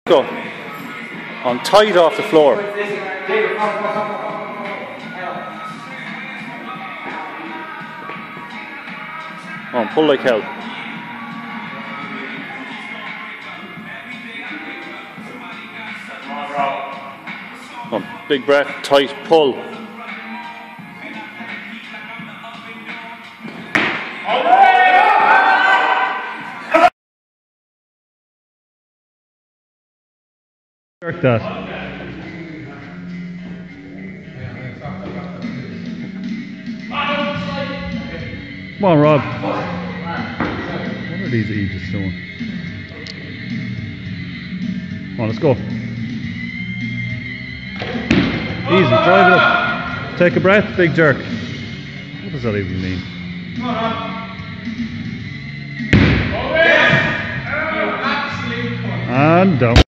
Go on tight off the floor. On, pull like hell. On, big breath, tight, pull. Jerk that. Come on, Rob. What are these Aegis doing? Come on, let's go. Easy, drive it up. Take a breath, big jerk. What does that even mean? And down.